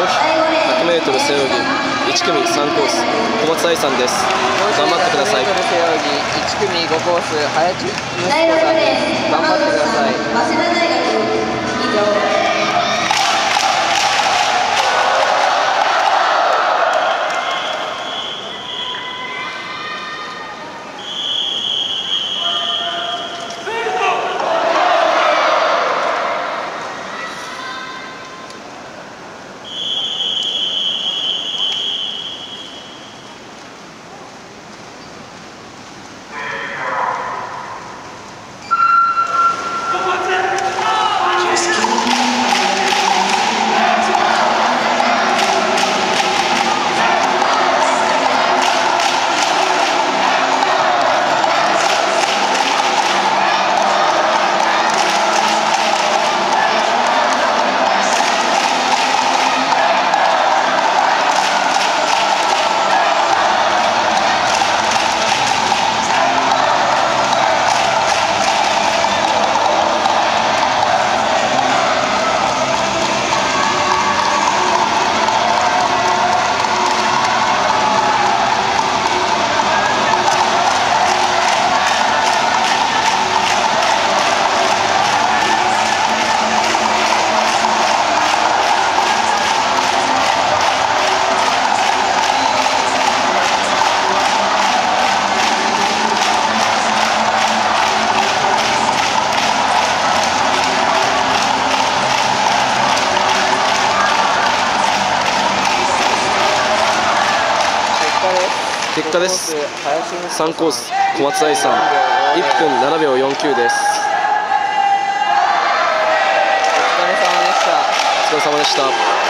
100m 背泳ぎ1組3コース小松愛さんです。頑張ってください。 100m 背泳ぎ1組5コース早地息子さんです。頑張ってください。 早稲田大学以上。 結果です。3コース小松愛さん1分7秒49です。 お疲れ様でした。 お疲れ様でした。